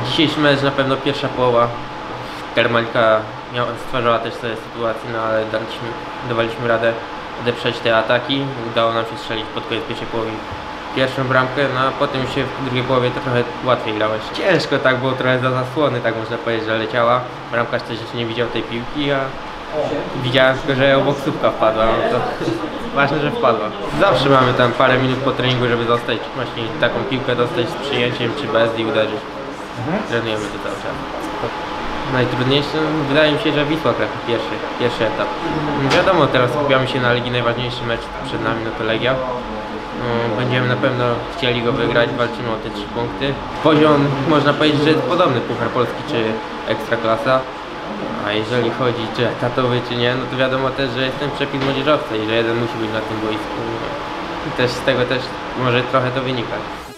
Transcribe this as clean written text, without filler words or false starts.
Dzisiejszy mecz na pewno pierwsza połowa. Termalika stwarzała też sobie sytuację, no ale dawaliśmy radę odeprzeć te ataki. Udało nam się strzelić pod koniec pierwszej połowy pierwszą bramkę, no a potem się w drugiej połowie to trochę łatwiej grało. Ciężko tak było, trochę za zasłony, tak można powiedzieć, że leciała. Bramkarz też jeszcze nie widział tej piłki, a widziałem tylko, że obok słupka wpadła, no to ważne, że wpadła. Zawsze mamy tam parę minut po treningu, żeby dostać właśnie taką piłkę, dostać z przyjęciem czy bez i uderzyć. Trenujemy to cały czas. Najtrudniejsze, wydaje mi się, że Wisła Kraków pierwszy etap. Wiadomo, teraz skupiamy się na Legii, najważniejszy mecz przed nami, no to Legia. Będziemy na pewno chcieli go wygrać, walczymy o te 3 punkty. Poziom, można powiedzieć, że jest podobny, Puchar Polski czy Ekstraklasa. A jeżeli chodzi, czy etatowy, czy nie, no to wiadomo też, że jest ten przepis młodzieżowca i że jeden musi być na tym boisku. I też z tego też może trochę to wynikać.